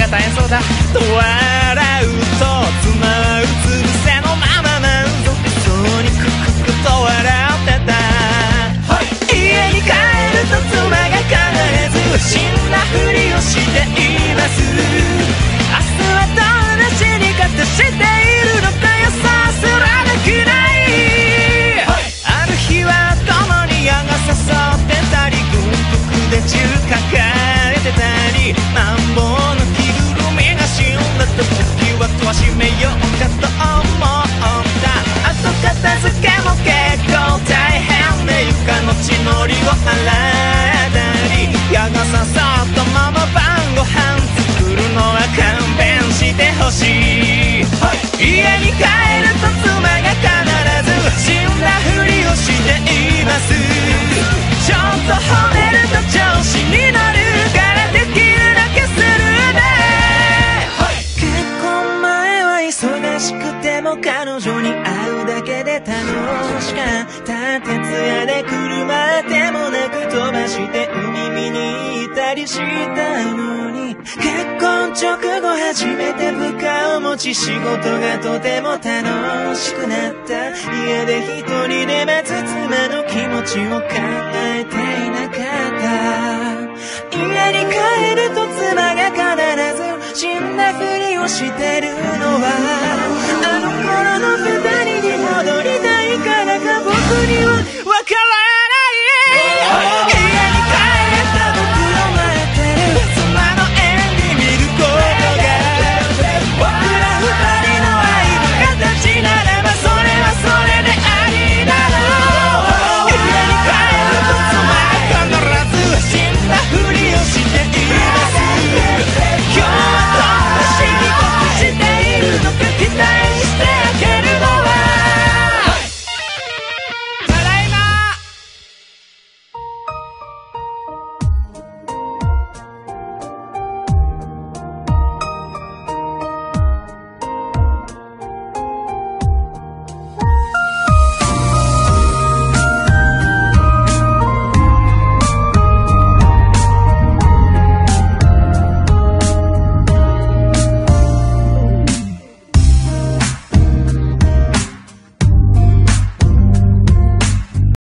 が大変そうだと笑うと妻はうつ伏せのまま満足そうにクククと笑ってた、はい、家に帰ると妻が必ず死んだふりをしています。明日はどんな死に方しているのか予想すらできない、はい、ある日は共に矢が刺さってたり軍服で銃抱えてたりマンボウの着ぐるみが死んだと時は戸は閉めようかと思った後片付けも結構大変で床の血のりを洗ったり矢が刺さったまま晩ご飯作るのは勘弁してほしい、はい、家に帰ると妻が必ず死んだふりをしています。ちょっと褒めると調子に乗るからできるだけするね、はい、結婚前は忙しくても彼女に会うだけで楽しかった徹夜で車でもなく飛ばして海見に行ったりしたのに結婚直後初めて部下を持ち仕事がとても楽しくなった家で一人で待つ妻の気持ちを考えていなかった家に帰ると妻が必ず死んだふりをしてる